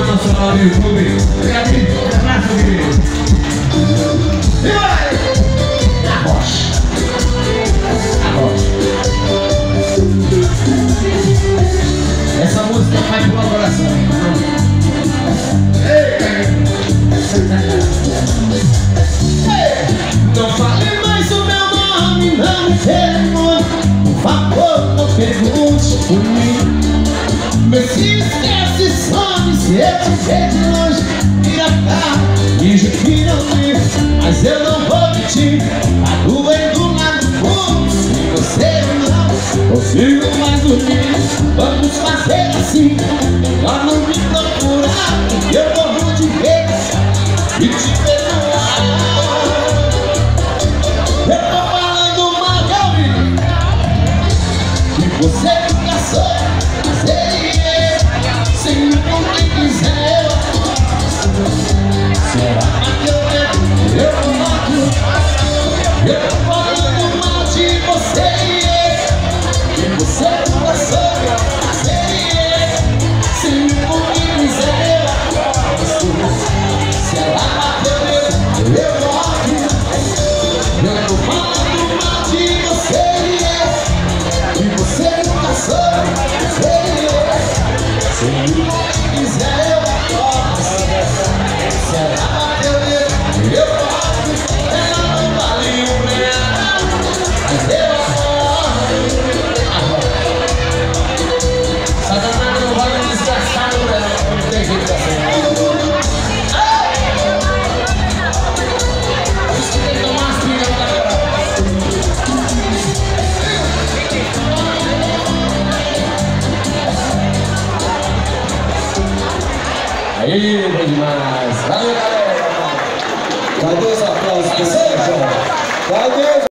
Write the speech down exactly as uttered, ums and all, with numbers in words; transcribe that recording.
nosso canal do YouTube. Obrigado, um abraço, querido. E vai! A rocha. A rocha. Essa música faz pro meu coração. Não fale mais o meu nome, não me pergunte. Por favor, não pergunte por mim. Mas se esquece, some. Se eu te ver de longe, vira cá, finge que não vi. Mas eu não vou mentir, tá doendo lá no fundo. Se você não consigo mais dormir, vamos fazer assim. Melhor não me procurar, porque eu morro de medo e te perdoar. Eu tô falando mal de ouvir que você fica só, fazer sem me com quem quiser. Será que eu quero? Eu não mato. Eu tô falando mal de você, que você fica só, fazer sem me com quem quiser. Será que eu quero? Eu não mato. Eu tô falando mal de você, que você nunca soube fazer. Se me quiser eu posso. Será que eu devo? Eu posso. Ela não vale um real, mas eu adoro. Satanás não vai me desgastar no real, não tem jeito assim. Aí, bom demais. Valeu, galera. Cadê os aplausos, pessoal? Cadê os